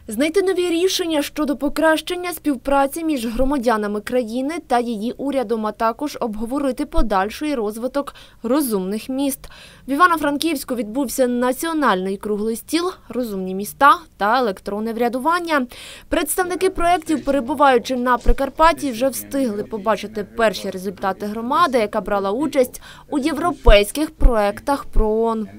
Знайти нові рішення щодо покращення співпраці між громадянами країни та її урядом, а також обговорити подальший розвиток розумних міст. В Івано-Франківську відбувся національний круглий стіл «Розумні міста та електронне врядування». Представники проєктів, перебуваючи на Прикарпатті, вже встигли побачити перші результати громади, яка брала участь у європейських проєктах ПРООН.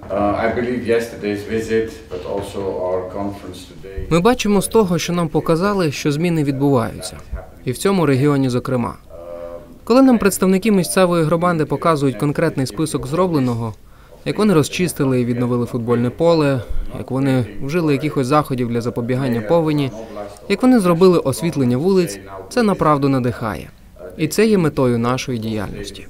Ми бачимо з того, що нам показали, що зміни відбуваються. І в цьому регіоні зокрема. Коли нам представники місцевої громади показують конкретний список зробленого, як вони розчистили і відновили футбольне поле, як вони вжили якихось заходів для запобігання повені, як вони зробили освітлення вулиць, це направду надихає. І це є метою нашої діяльності.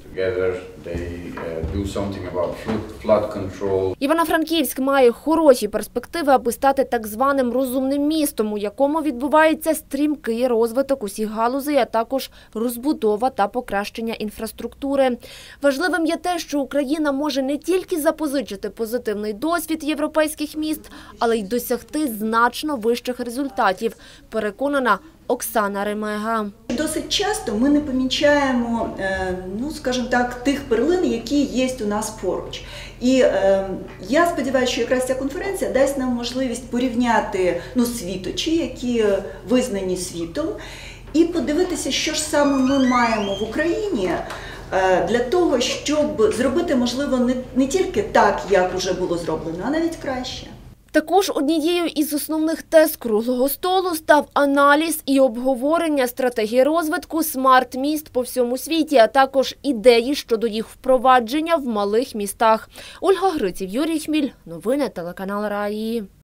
Івано-Франківськ має хороші перспективи, аби стати так званим розумним містом, у якому відбувається стрімкий розвиток усіх галузей, а також розбудова та покращення інфраструктури. Важливим є те, що Україна може не тільки запозичити позитивний досвід європейських міст, але й досягти значно вищих результатів, переконана Оксана Ремега. Досить часто ми не помічаємо, скажімо так, тих перлин, які є у нас поруч. І я сподіваюся, що якраз ця конференція дасть нам можливість порівняти світочі, які визнані світом, і подивитися, що ж саме ми маємо в Україні для того, щоб зробити, можливо, не тільки так, як вже було зроблено, а навіть краще. Також однією із основних тез круглого столу став аналіз і обговорення стратегії розвитку смарт-міст по всьому світі, а також ідеї щодо їх впровадження в малих містах. Ольга Гриців, Юрій Хміль. Новини телеканал Раї.